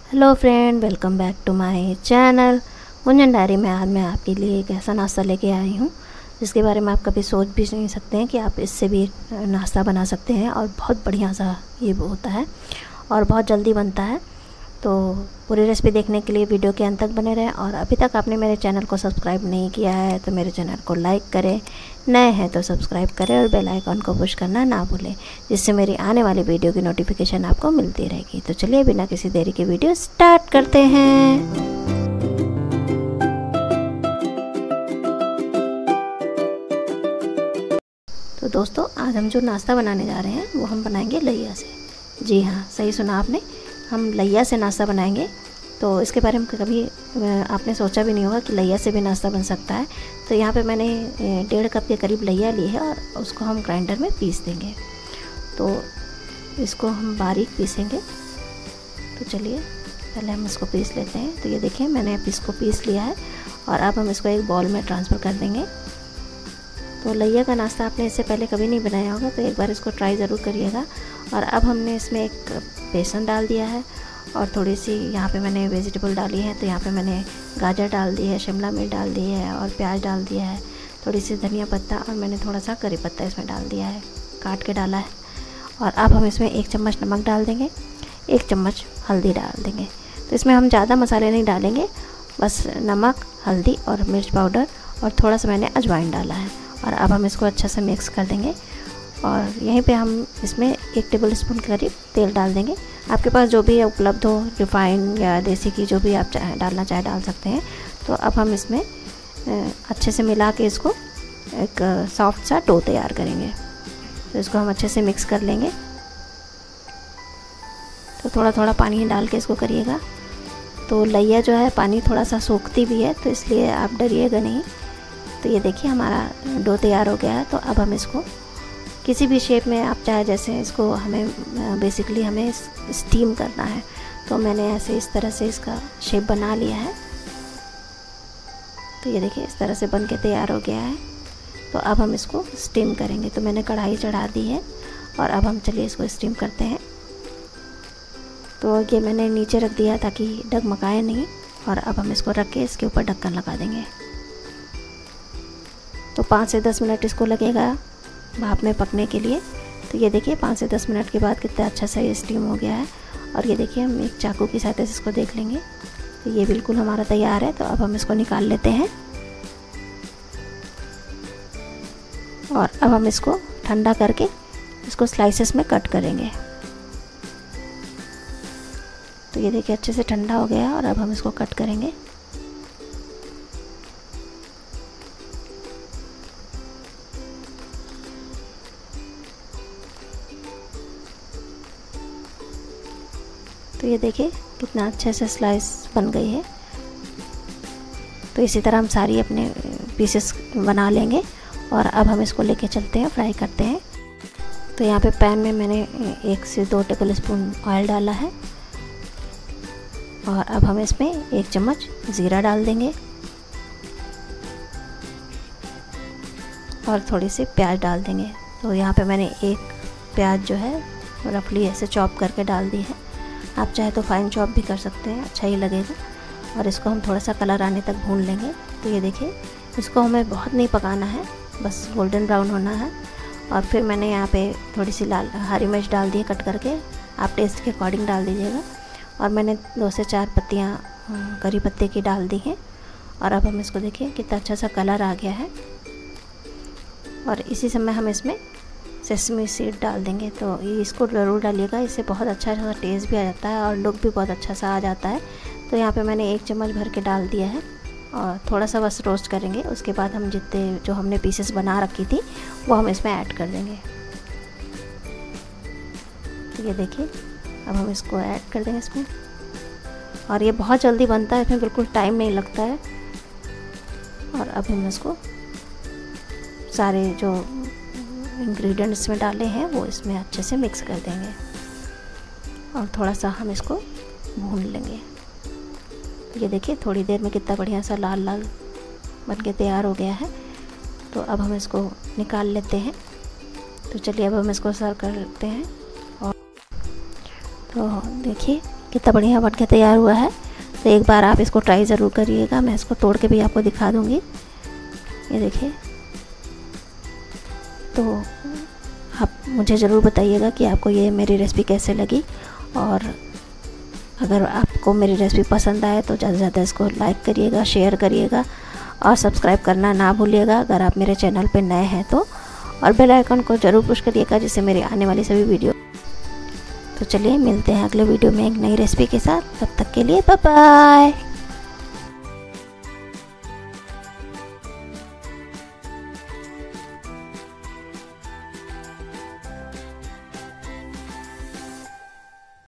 Hello friend, welcome back to my channel Gunjan diary में। आज मैं आपके लिए एक ऐसा नाश्ता लेके आई हूँ जिसके बारे में आप कभी सोच भी नहीं सकते हैं कि आप इससे भी नाश्ता बना सकते हैं। और बहुत बढ़िया सा ये होता है और बहुत जल्दी बनता है। तो पूरी रेसिपी देखने के लिए वीडियो के अंत तक बने रहें। और अभी तक आपने मेरे चैनल को सब्सक्राइब नहीं किया है तो मेरे चैनल को लाइक करें, नए हैं तो सब्सक्राइब करें और बेल आइकन को पुश करना ना भूलें, जिससे मेरी आने वाली वीडियो की नोटिफिकेशन आपको मिलती रहेगी। तो चलिए बिना किसी देरी के वीडियो स्टार्ट करते हैं। तो दोस्तों, आज हम जो नाश्ता बनाने जा रहे हैं वो हम बनाएंगे लैया से। जी हाँ, सही सुना आपने, हम लैया से नाश्ता बनाएंगे। तो इसके बारे में कभी आपने सोचा भी नहीं होगा कि लैया से भी नाश्ता बन सकता है। तो यहाँ पे मैंने 1.5 कप के करीब लैया ली है और उसको हम ग्राइंडर में पीस देंगे। तो इसको हम बारीक पीसेंगे। तो चलिए पहले हम इसको पीस लेते हैं। तो ये देखिए, मैंने अब इसको पीस लिया है और अब हम इसको एक बॉल में ट्रांसफ़र कर देंगे। तो लैया का नाश्ता आपने इससे पहले कभी नहीं बनाया होगा तो एक बार इसको ट्राई ज़रूर करिएगा। और अब हमने इसमें एक बेसन डाल दिया है और थोड़ी सी यहाँ पे मैंने वेजिटेबल डाली है। तो यहाँ पे मैंने गाजर डाल दी है, शिमला मिर्च डाल दी है और प्याज डाल दिया है, थोड़ी सी धनिया पत्ता और मैंने थोड़ा सा करी पत्ता इसमें डाल दिया है, काट के डाला है। और अब हम इसमें 1 चम्मच नमक डाल देंगे, 1 चम्मच हल्दी डाल देंगे। तो इसमें हम ज़्यादा मसाले नहीं डालेंगे, बस नमक, हल्दी और मिर्च पाउडर और थोड़ा सा मैंने अजवाइन डाला है। और अब हम इसको अच्छा से मिक्स कर देंगे। और यहीं पे हम इसमें 1 टेबलस्पून के करीब तेल डाल देंगे। आपके पास जो भी उपलब्ध हो, रिफाइन या देसी घी, जो भी आप डालना चाहे डाल सकते हैं। तो अब हम इसमें अच्छे से मिला के इसको एक सॉफ्ट सा डो तैयार करेंगे। तो इसको हम अच्छे से मिक्स कर लेंगे। तो थोड़ा थोड़ा पानी डाल के इसको करिएगा। तो लैया जो है पानी थोड़ा सा सोखती भी है, तो इसलिए आप डरिएगा नहीं। तो ये देखिए, हमारा डो तैयार हो गया है। तो अब हम इसको किसी भी शेप में आप चाहे, जैसे इसको हमें बेसिकली हमें स्टीम करना है तो मैंने ऐसे इस तरह से इसका शेप बना लिया है। तो ये देखिए, इस तरह से बन के तैयार हो गया है। तो अब हम इसको स्टीम करेंगे। तो मैंने कढ़ाई चढ़ा दी है और अब हम चलिए इसको स्टीम करते हैं। तो ये मैंने नीचे रख दिया ताकि डगमगाए नहीं। और अब हम इसको रख के इसके ऊपर ढक्कन लगा देंगे। तो 5 से 10 मिनट इसको लगेगा भाप में पकने के लिए। तो ये देखिए, 5 से 10 मिनट के बाद कितना अच्छा सा ये स्टीम हो गया है। और ये देखिए, हम एक चाकू की सहायता से इसको देख लेंगे। तो ये बिल्कुल हमारा तैयार है। तो अब हम इसको निकाल लेते हैं और अब हम इसको ठंडा करके इसको स्लाइसेस में कट करेंगे। तो ये देखिए, अच्छे से ठंडा हो गया और अब हम इसको कट करेंगे। तो ये देखिए, कितना अच्छे से स्लाइस बन गई है। तो इसी तरह हम सारी अपने पीसेस बना लेंगे। और अब हम इसको लेके चलते हैं, फ्राई करते हैं। तो यहाँ पे पैन में मैंने 1 से 2 टेबलस्पून ऑयल डाला है। और अब हम इसमें 1 चम्मच ज़ीरा डाल देंगे और थोड़ी सी प्याज डाल देंगे। तो यहाँ पे मैंने 1 प्याज जो है रफली ऐसे चॉप करके डाल दी है। आप चाहे तो फाइन चॉप भी कर सकते हैं, अच्छा ही लगेगा। और इसको हम थोड़ा सा कलर आने तक भून लेंगे। तो ये देखिए, इसको हमें बहुत नहीं पकाना है, बस गोल्डन ब्राउन होना है। और फिर मैंने यहाँ पे थोड़ी सी लाल हरी मिर्च डाल दी है कट करके, आप टेस्ट के अकॉर्डिंग डाल दीजिएगा। और मैंने 2 से 4 पत्तियाँ करी पत्ते की डाल दी हैं। और अब हम इसको देखिए, कितना अच्छा सा कलर आ गया है। और इसी समय हम इसमें सेसमी सीड डाल देंगे। तो ये इसको ज़रूर डालिएगा, इससे बहुत अच्छा सा टेस्ट भी आ जाता है और लुक भी बहुत अच्छा सा आ जाता है। तो यहाँ पे मैंने 1 चम्मच भर के डाल दिया है और थोड़ा सा बस रोस्ट करेंगे। उसके बाद हम जितने जो हमने पीसेस बना रखी थी वो हम इसमें ऐड कर देंगे। तो ये देखिए, अब हम इसको ऐड कर देंगे इसमें। और ये बहुत जल्दी बनता है, इसमें बिल्कुल टाइम नहीं लगता है। और अब हम इसको सारे जो इंग्रेडिएंट्स इसमें डाले हैं वो इसमें अच्छे से मिक्स कर देंगे और थोड़ा सा हम इसको भून लेंगे। तो ये देखिए, थोड़ी देर में कितना बढ़िया सा लाल लाल बन के तैयार हो गया है। तो अब हम इसको निकाल लेते हैं। तो चलिए अब हम इसको सर्व करते हैं। और तो देखिए कितना बढ़िया बन के तैयार हुआ है। तो एक बार आप इसको ट्राई ज़रूर करिएगा। मैं इसको तोड़ के भी आपको दिखा दूँगी। ये देखिए। तो आप मुझे ज़रूर बताइएगा कि आपको ये मेरी रेसिपी कैसे लगी, और अगर आपको मेरी रेसिपी पसंद आए तो ज़्यादा से ज़्यादा इसको लाइक करिएगा, शेयर करिएगा और सब्सक्राइब करना ना भूलिएगा अगर आप मेरे चैनल पे नए हैं तो, और बेल आइकन को ज़रूर पुश करिएगा जिससे मेरी आने वाली सभी वीडियो। तो चलिए मिलते हैं अगले वीडियो में एक नई रेसिपी के साथ। तब तक के लिए बाय बाय।